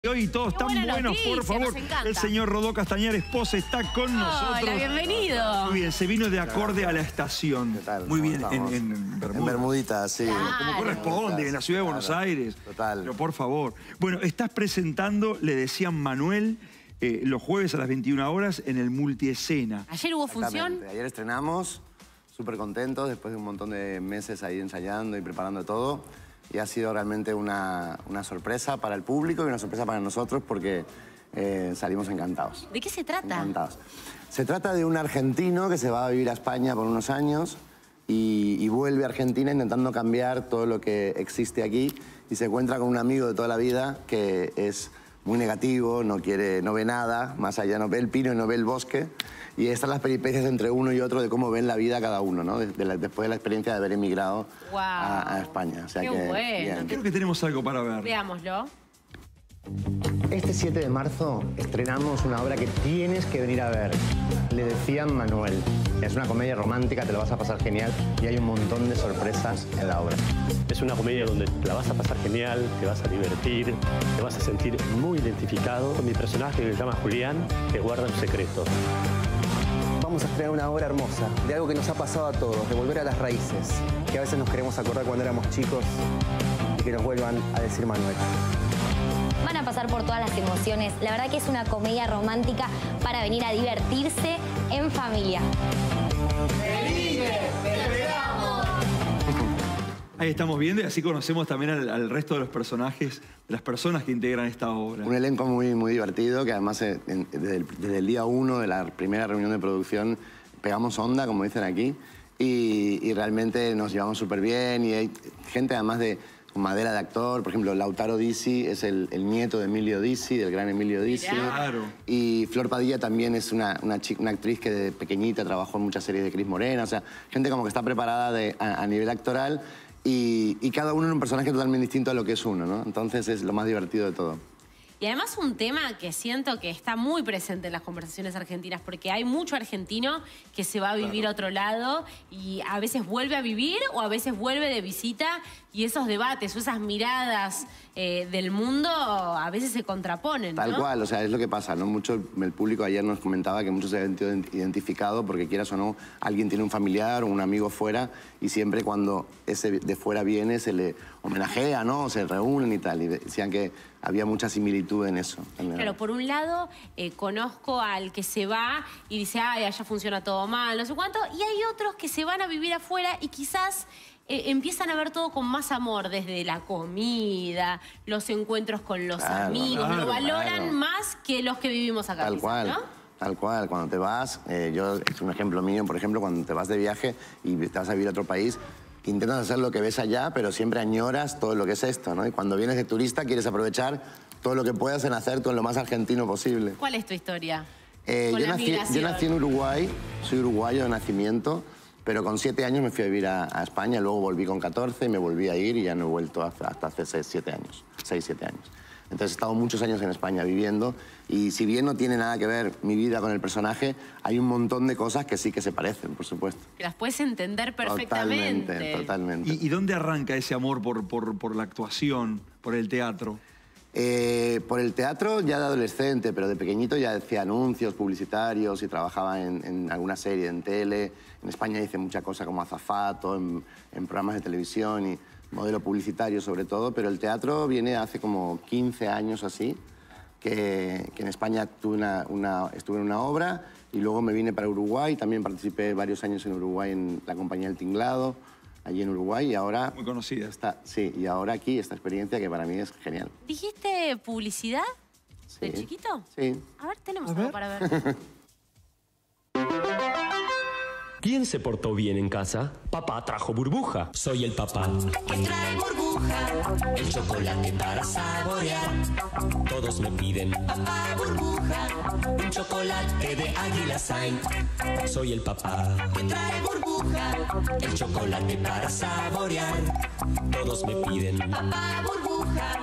Hoy todos tan buenos, por favor. El señor Rodó Castañar, esposa, está con nosotros. Hola, bienvenido. Muy bien, se vino de acorde a la estación. ¿Qué tal? Muy bien, en Bermudita, sí. Como corresponde, en la ciudad de Buenos Aires. Total. Pero por favor. Bueno, estás presentando, le decían Manuel, los jueves a las 21 horas en el Multiescena. ¿Ayer hubo función? Ayer estrenamos, súper contentos, después de un montón de meses ahí ensayando y preparando todo. Y ha sido realmente una sorpresa para el público y una sorpresa para nosotros porque salimos encantados. ¿De qué se trata? Encantados. Se trata de un argentino que se va a vivir a España por unos años y vuelve a Argentina intentando cambiar todo lo que existe aquí y se encuentra con un amigo de toda la vida que es muy negativo, no ve nada, más allá no ve el pino y no ve el bosque. Y están las peripecias entre uno y otro de cómo ven la vida cada uno, ¿no? Después de la experiencia de haber emigrado a España. O sea, qué bueno. Bien. Creo que tenemos algo para ver. Veámoslo. Este 7 de marzo estrenamos una obra que tienes que venir a ver. Le decían Manuel. Es una comedia romántica, te lo vas a pasar genial y hay un montón de sorpresas en la obra. Es una comedia donde te la vas a pasar genial, te vas a divertir, te vas a sentir muy identificado con mi personaje que se llama Julián, que guarda un secreto. Vamos a estrenar una obra hermosa, de algo que nos ha pasado a todos, de volver a las raíces, que a veces nos queremos acordar cuando éramos chicos y que nos vuelvan a decir Manuel. Van a pasar por todas las emociones. La verdad que es una comedia romántica para venir a divertirse en familia. Ahí estamos viendo y así conocemos también al resto de los personajes, de las personas que integran esta obra. Un elenco muy divertido que además desde el día 1 de la primera reunión de producción pegamos onda, como dicen aquí, y realmente nos llevamos súper bien y hay gente además con madera de actor. Por ejemplo, Lautaro Disi es el nieto de Emilio Disi, del gran Emilio Disi. Claro. Y Flor Padilla también es una actriz que de pequeñita trabajó en muchas series de Cris Morena. O sea, gente como que está preparada a nivel actoral y cada uno en un personaje totalmente distinto a lo que es uno, ¿no? Entonces es lo más divertido de todo. Y además un tema que siento que está muy presente en las conversaciones argentinas, porque hay mucho argentino que se va a vivir a otro lado y a veces vuelve a vivir o a veces vuelve de visita y esos debates o esas miradas del mundo a veces se contraponen, ¿no? Tal cual, o sea, es lo que pasa, ¿no? Mucho, el público ayer nos comentaba que muchos se han identificado porque quieras o no, alguien tiene un familiar o un amigo fuera y siempre cuando ese de fuera viene se le homenajea, ¿no? Se reúnen y tal, y decían que había mucha similitud en eso. Claro, por un lado, conozco al que se va y dice, ay, allá funciona todo mal, no sé cuánto, y hay otros que se van a vivir afuera y quizás empiezan a ver todo con más amor, desde la comida, los encuentros con los amigos, lo valoran más que los que vivimos acá. Tal quizás, cual. ¿no? Tal cual, cuando te vas, es un ejemplo mío, por ejemplo, cuando te vas de viaje y te vas a vivir a otro país, intentas hacer lo que ves allá, pero siempre añoras todo lo que es esto, ¿no? Y cuando vienes de turista quieres aprovechar todo lo que puedas en hacer todo lo más argentino posible. ¿Cuál es tu historia? Yo nací en Uruguay, soy uruguayo de nacimiento, pero con 7 años me fui a vivir a España, luego volví con 14 y me volví a ir y ya no he vuelto hasta hace 6-7 años. Entonces he estado muchos años en España viviendo y si bien no tiene nada que ver mi vida con el personaje, hay un montón de cosas que sí que se parecen, por supuesto. Que las puedes entender perfectamente. Totalmente. ¿Y dónde arranca ese amor por la actuación, por el teatro? Por el teatro ya de adolescente, pero de pequeñito ya hacía anuncios publicitarios y trabajaba en alguna serie en tele. En España hice mucha cosa como azafato, en programas de televisión y modelo publicitario sobre todo, pero el teatro viene hace como 15 años así, que en España estuve en una obra y luego me vine para Uruguay, también participé varios años en Uruguay en la compañía El Tinglado, allí en Uruguay, y ahora... Muy conocida. Sí, y ahora aquí esta experiencia que para mí es genial. ¿Dijiste publicidad de Sí. chiquito? Sí. A ver, tenemos algo para ver. ¿Quién se portó bien en casa? Papá trajo burbuja. Soy el papá que trae burbuja, el chocolate para saborear. Todos me piden, papá burbuja, un chocolate de Águila Saint. Soy el papá que trae burbuja, el chocolate para saborear. Todos me piden, papá burbuja,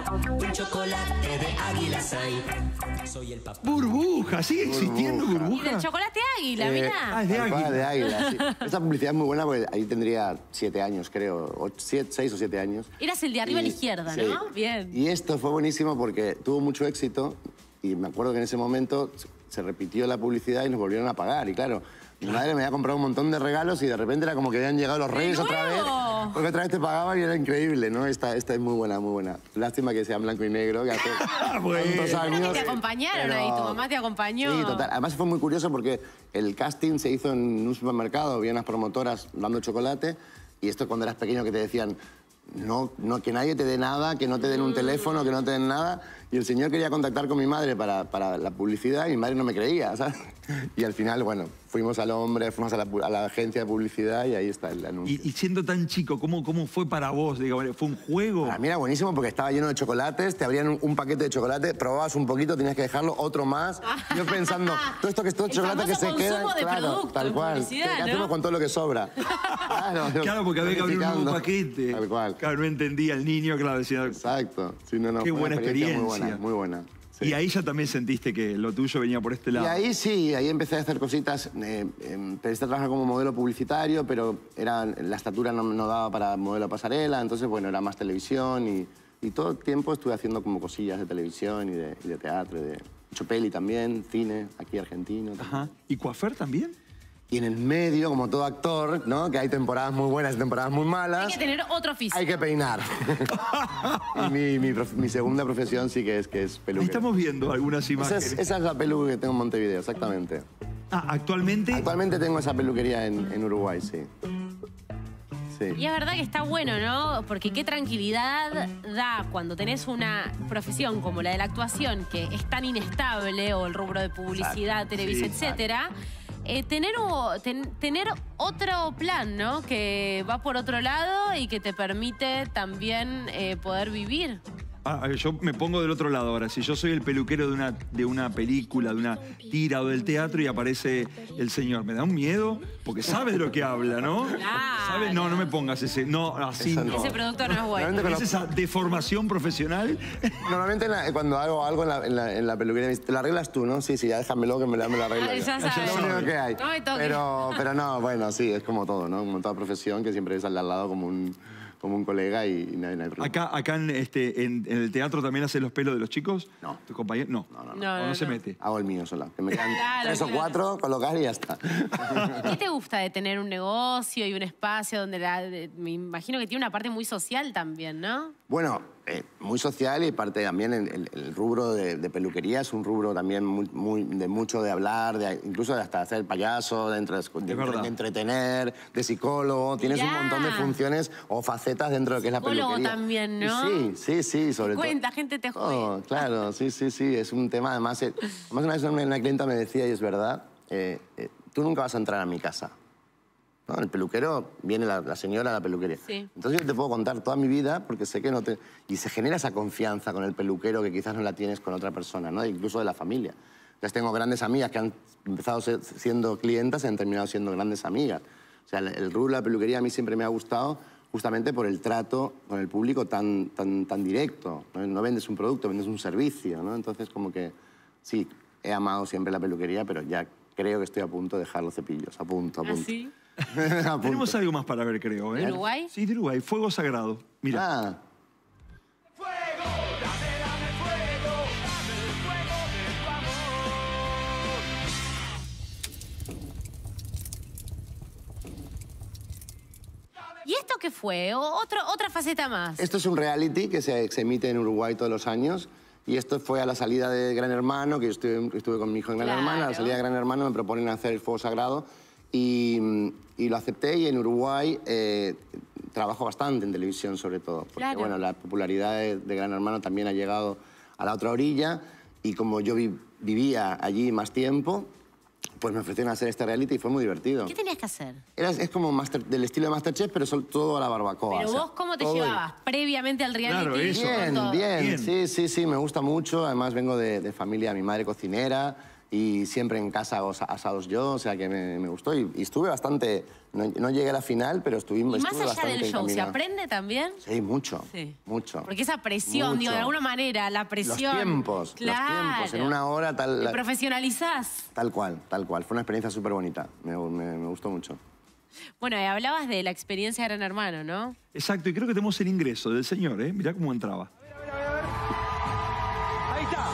un chocolate de Águila Sign. Soy el papá. Burbuja, ¿sigue existiendo Y Burbuja? del chocolate águila, mirá. Es de Tal cual, Águila. de Águila, sí. Esta publicidad es muy buena porque ahí tendría 7 años, creo. 6 o 7 años. Eras el de arriba a la Y- izquierda, sí. ¿no? Bien. Y esto fue buenísimo porque tuvo mucho éxito y me acuerdo que en ese momento se repitió la publicidad y nos volvieron a pagar. Y claro, mi madre me había comprado un montón de regalos y de repente era como que habían llegado los reyes otra vez. nuevo! Porque otra vez te pagaban y era increíble, ¿no? Esta es muy buena, muy buena. Lástima que sea en blanco y negro, que hace Bueno. tantos años. Que te acompañaron ahí, tu mamá te acompañó. Sí, total. Además fue muy curioso porque el casting se hizo en un supermercado, había unas promotoras dando chocolate y esto cuando eras pequeño que te decían no, que nadie te dé nada, que no te den un teléfono, que no te den nada. Y el señor quería contactar con mi madre para la publicidad y mi madre no me creía, ¿sabes? Y al final, bueno, fuimos al hombre, fuimos a la agencia de publicidad y ahí está el anuncio. Y siendo tan chico, ¿cómo fue para vos? Digo, ¿fue un juego? Para mí era buenísimo porque estaba lleno de chocolates, te abrían un paquete de chocolate, probabas un poquito, tenías que dejarlo, otro más. Yo pensando, todo esto que es todo El chocolate que se famoso queda. consumo de Claro, producto tal en cual. publicidad, ¿Qué ¿no? hacemos con todo lo que sobra? Claro, porque había que abrir un nuevo planificando. paquete. Tal cual. Claro, no entendía el niño, claro, decía... Exacto. Sí, no, Qué fue una buena experiencia. Muy buena, muy buena. Sí. Y ahí ya también sentiste que lo tuyo venía por este lado. Y ahí sí, ahí empecé a hacer cositas. Empecé a trabajar como modelo publicitario, pero la estatura no daba para modelo pasarela, entonces, bueno, era más televisión y todo el tiempo estuve haciendo como cosillas de televisión y de teatro, de hecho peli también, cine, aquí argentino. Ajá. ¿Y coafer también? Y en el medio, como todo actor, ¿no? Que hay temporadas muy buenas y temporadas muy malas. Hay que tener otro oficio. Hay que peinar. Y mi segunda profesión sí que es Ahí peluquero. estamos viendo algunas Esa imágenes. es la peluca que tengo en Montevideo, exactamente. Actualmente... Actualmente tengo esa peluquería en Uruguay, sí. Sí. Y es verdad que está bueno, ¿no? Porque qué tranquilidad da cuando tenés una profesión como la de la actuación, que es tan inestable, o el rubro de publicidad, Exacto, televisión, sí, etcétera. Tener otro plan, ¿no? Que va por otro lado y que te permite también poder vivir. Yo me pongo del otro lado ahora. Si yo soy el peluquero de una película, de una tira o del teatro y aparece el señor, me da un miedo porque sabe de lo que habla, ¿no? Claro. ¿Sabe? No me pongas ese. No, así Eso no. Ese producto no es bueno. Realmente ¿Es esa deformación profesional? Normalmente cuando hago algo en la peluquería me dice, te lo arreglas tú, ¿no? Sí, ya déjamelo que me lo arreglo. Ah, yo. ya Es sabes. lo único que hay. No me toques. Pero no, bueno, sí, es como todo, ¿no? Como toda profesión que siempre es al lado como un colega y no hay problema. Acá en el teatro también hacen los pelos de los chicos. No. ¿Tu compañero? No. No se mete. Hago el mío sola. Que me quedan Claro, 3 o claro. 4, colocar y ya está. ¿Qué te gusta de tener un negocio y un espacio donde me imagino que tiene una parte muy social también, ¿no? Bueno, muy social y parte también el rubro de peluquería es un rubro también de mucho de hablar, incluso de hasta hacer payaso, de entretener, de psicólogo. Tienes un Mirá. montón de funciones o facetas dentro de lo que es la Psicólogo peluquería. también, ¿no? Sí, sobre todo. Cuenta, gente te juega. Oh, claro, sí, es un tema, además una vez una clienta me decía, y es verdad, tú nunca vas a entrar a mi casa. ¿No? El peluquero, viene la señora a la peluquería. Sí. Entonces yo te puedo contar toda mi vida porque sé que no te... Y se genera esa confianza con el peluquero que quizás no la tienes con otra persona, ¿no? Incluso de la familia. Entonces tengo grandes amigas que han empezado siendo clientas y han terminado siendo grandes amigas. O sea, el rubro de la peluquería a mí siempre me ha gustado justamente por el trato con el público tan directo. No vendes un producto, vendes un servicio, ¿no? Entonces como que sí, he amado siempre la peluquería, pero ya creo que estoy a punto de dejar los cepillos. A punto. ¿Ah, sí? Tenemos algo más para ver, creo. ¿eh? ¿De Uruguay? Sí, de Uruguay. Fuego Sagrado. Mira. Ah, ¿Y esto qué fue? Otra faceta más. esto es un reality que se emite en Uruguay todos los años. Y esto fue a la salida de Gran Hermano, que yo estuve con mi hijo en Gran Claro. Hermano. A la salida de Gran Hermano me proponen hacer el Fuego Sagrado. Y lo acepté y en Uruguay trabajo bastante en televisión sobre todo. Porque Claro. bueno, la popularidad de Gran Hermano también ha llegado a la otra orilla. Y como yo vivía allí más tiempo, pues me ofrecieron hacer este reality y fue muy divertido. ¿Qué tenías que hacer? Es como del estilo de Masterchef, pero todo a la barbacoa. Pero o sea, vos, ¿cómo te todo llevabas? Previamente al reality. Claro, eso. con todo. Bien, Bien. sí, me gusta mucho. Además vengo de familia, mi madre cocinera, y siempre en casa hago asados yo, o sea que me gustó y estuve bastante... No llegué a la final, pero Y más allá bastante del show, ¿se encaminado. aprende también? Sí, mucho, Sí. mucho. Porque esa presión, digo, de alguna manera, la presión... Los tiempos, en una hora tal... Te profesionalizás. Tal cual, tal cual. Fue una experiencia súper bonita, me gustó mucho. Bueno, hablabas de la experiencia de Gran Hermano, ¿no? Exacto, y creo que tenemos el ingreso del señor, ¿eh? Mirá cómo entraba. Ahí está.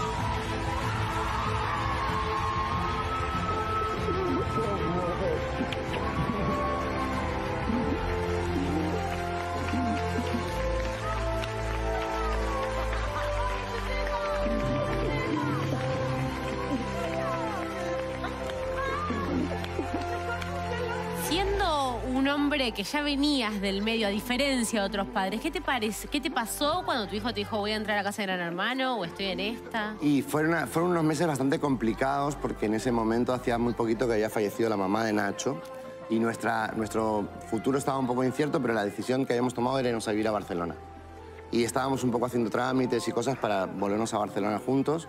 Siendo un hombre que ya venías del medio, a diferencia de otros padres, ¿qué te parece? ¿Qué te pasó cuando tu hijo te dijo voy a entrar a casa de Gran Hermano o estoy en esta? Y fueron unos meses bastante complicados porque en ese momento hacía muy poquito que había fallecido la mamá de Nacho y nuestro futuro estaba un poco incierto, pero la decisión que habíamos tomado era irnos a vivir a Barcelona. Y estábamos un poco haciendo trámites y cosas para volvernos a Barcelona juntos.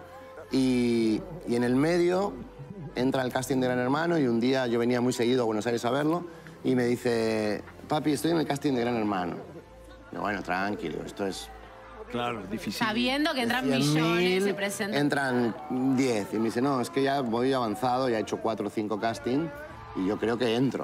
Y en el medio entra el casting de Gran Hermano y un día yo venía muy seguido a Buenos Aires a verlo y me dice, papi, estoy en el casting de Gran Hermano. Y yo, bueno, tranquilo, esto es... Claro, difícil. Sabiendo que entran millones, se presentan. Entran 10. Y me dice, no, es que ya voy avanzado, ya he hecho 4 o 5 castings y yo creo que entro.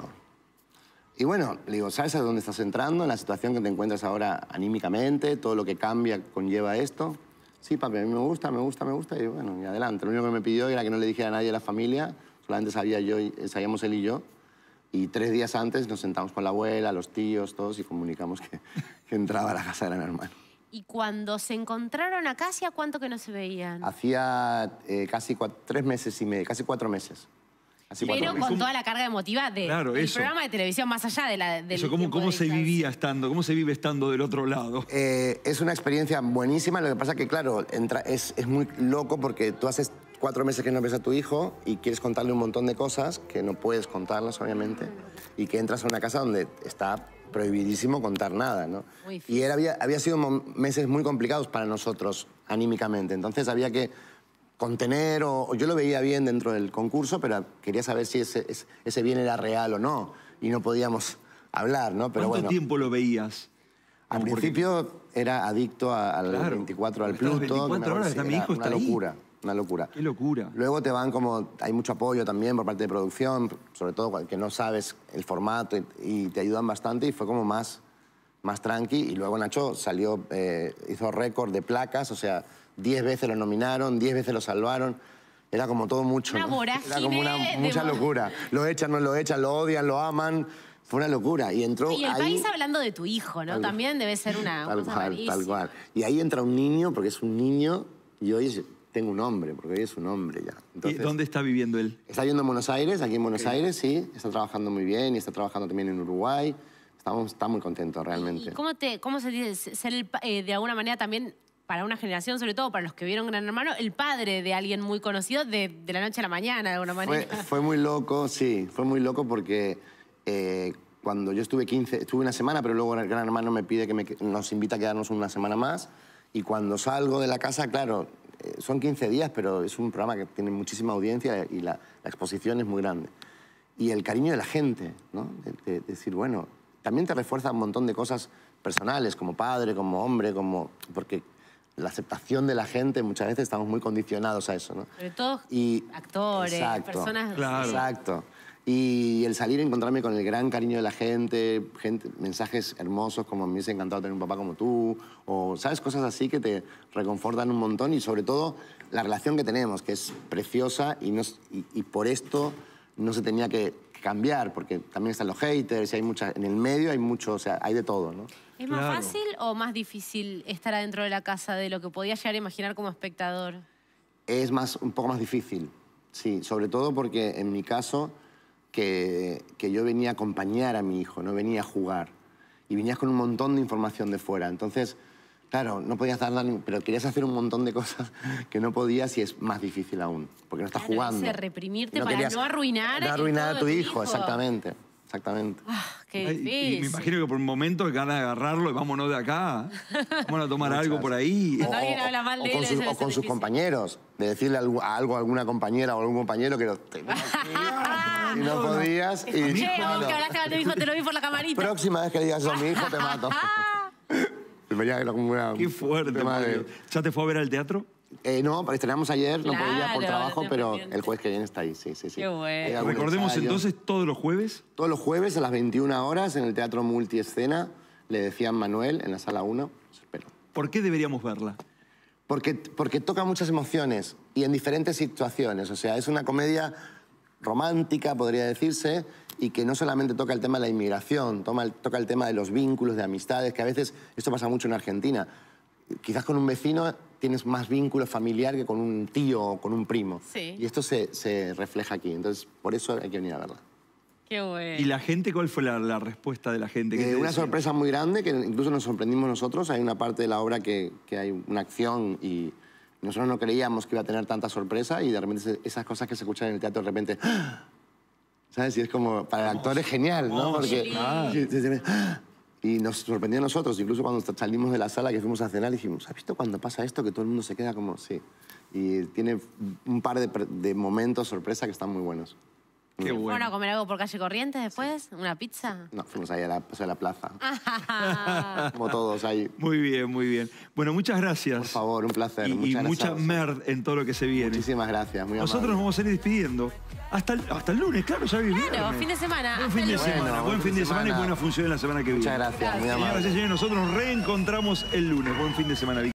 Y bueno, le digo, ¿sabes a dónde estás entrando? En la situación que te encuentras ahora anímicamente, todo lo que cambia conlleva esto. Sí, papi, a mí me gusta. Y bueno, y adelante. Lo único que me pidió era que no le dijera a nadie de la familia, solamente sabíamos él y yo. Y 3 días antes nos sentamos con la abuela, los tíos, todos, y comunicamos que entraba a la casa de Gran Hermano. Y cuando se encontraron acá, ¿hacía cuánto que no se veían? Hacía casi 3 meses y medio, casi 4 meses. Así Pero con toda la carga emotiva del programa de televisión, más allá del eso, ¿cómo se vivía estando, cómo se vive estando del otro lado? Es una experiencia buenísima, lo que pasa que, claro, es muy loco porque tú haces 4 meses que no ves a tu hijo y quieres contarle un montón de cosas que no puedes contarlas, obviamente, y que entras a una casa donde está prohibidísimo contar nada, ¿no? Y había sido meses muy complicados para nosotros anímicamente, entonces había que contener, o yo lo veía bien dentro del concurso, pero quería saber si ese bien era real o no, y no podíamos hablar, ¿no? Pero ¿Cuánto tiempo lo veías? Al principio era adicto al 24, al Pluto. 24 horas, mi hijo está ahí. Una locura. Qué locura. Luego te van como... Hay mucho apoyo también por parte de producción, sobre todo que no sabes el formato y te ayudan bastante y fue como más tranqui. Y luego Nacho salió, hizo récord de placas, o sea, 10 veces lo nominaron, 10 veces lo salvaron. Era como todo mucho. Una vorágine. Era como mucha locura. Lo echan, no lo echan, lo odian, lo aman. Fue una locura. Y entró y el ahí... país hablando de tu hijo, ¿no? También debe ser una cosa rarísima. Tal cual. Y ahí entra un niño, porque es un niño, y hoy tengo un hombre, porque hoy es un hombre ya. Entonces, ¿y dónde está viviendo él? Está viviendo en Buenos Aires, aquí en Buenos Aires, sí. Está trabajando muy bien y está trabajando también en Uruguay. Está muy contento, realmente. ¿Y cómo se dice ser de alguna manera también, para una generación, sobre todo para los que vieron Gran Hermano, el padre de alguien muy conocido de la noche a la mañana, de alguna manera? Fue muy loco, sí. Fue muy loco porque cuando yo estuve una semana, pero luego el Gran Hermano me pide que nos invita a quedarnos una semana más. Y cuando salgo de la casa, claro, son 15 días, pero es un programa que tiene muchísima audiencia y la exposición es muy grande. Y el cariño de la gente, ¿no? De decir, bueno, también te refuerza un montón de cosas personales, como padre, como hombre, porque la aceptación de la gente, muchas veces estamos muy condicionados a eso, ¿no? Sobre todo actores, personas... Claro. Exacto. Y el salir a encontrarme con el gran cariño de la gente, mensajes hermosos como me hubiese encantado tener un papá como tú, o, ¿sabes? Cosas así que te reconfortan un montón y sobre todo la relación que tenemos, que es preciosa y por esto no se tenía que cambiar, porque también están los haters, y en el medio hay mucho, o sea, hay de todo, ¿no? ¿Es más fácil o más difícil estar adentro de la casa de lo que podías llegar a imaginar como espectador? Es un poco más difícil, sí, sobre todo porque en mi caso... Que yo venía a acompañar a mi hijo, no venía a jugar. Y venías con un montón de información de fuera. Entonces, claro, no podías dar nada, pero querías hacer un montón de cosas que no podías y es más difícil aún, porque no estás jugando. Reprimirte para no arruinar a tu hijo, exactamente. exactamente. Qué Ay, difícil. y me imagino que por un momento ganas de agarrarlo y vámonos de acá. Vamos a tomar algo por ahí. Cuando alguien habla mal de él, debe o ser con sus difícil. compañeros, de decirle algo a alguna compañera o algún compañero que lo tenías y no podías. Y, Che, bueno, vos que hablaste mal de mi hijo, te lo vi por la camarita. próxima vez que digas eso a mi hijo, te mato. Venía como Qué fuerte, tema de- Mario. ¿Ya te fue a ver al teatro? No, porque estrenamos ayer, no podía por Claro, trabajo, te pero pendiente. el jueves que viene está ahí, sí. Qué bueno. Hay algún Recordemos ensayo. entonces todos los jueves. Todos los jueves a las 21 horas en el Teatro Multiescena, le decían Manuel, en la sala 1. Os espero. ¿Por qué deberíamos verla? Porque toca muchas emociones y en diferentes situaciones. O sea, es una comedia romántica, podría decirse, y que no solamente toca el tema de la inmigración, toca el tema de los vínculos, de amistades, que a veces esto pasa mucho en Argentina. Quizás con un vecino tienes más vínculo familiar que con un tío o con un primo. Sí. Y esto se refleja aquí. Entonces, por eso hay que venir a verla. Qué bueno. ¿Y la gente, cuál fue la respuesta de la gente? ¿Qué te Una decía? sorpresa muy grande, que incluso nos sorprendimos nosotros. Hay una parte de la obra que hay una acción y nosotros no creíamos que iba a tener tanta sorpresa y de repente esas cosas que se escuchan en el teatro de repente... ¡ah! ¿Sabes? Y es como... Para el actor es genial, ¿no? Porque... ¡ah! Y nos sorprendió a nosotros, incluso cuando salimos de la sala que fuimos a cenar, dijimos, ¿has visto cuando pasa esto? Que todo el mundo se queda como... Sí. Y tiene un par de momentos sorpresa que están muy buenos. Qué ¿Fueron bueno. a comer algo por calle Corrientes después? ¿Una pizza? No, fuimos ahí a la plaza. Como todos ahí. Muy bien, muy bien. Bueno, muchas gracias. Por favor, un placer. Y Muchas mucha gracias. merd en todo lo que se viene. Muchísimas gracias, muy Nosotros nos amable. vamos a ir despidiendo. Hasta el lunes, claro, ya vivimos. Claro, fin de semana. Buen Hasta fin de el lunes. semana, Bueno, buen fin de semana y semana. buena función en la semana que viene. Muchas gracias, muy amable. Señoras y señores, nosotros nos reencontramos el lunes. Buen fin de semana.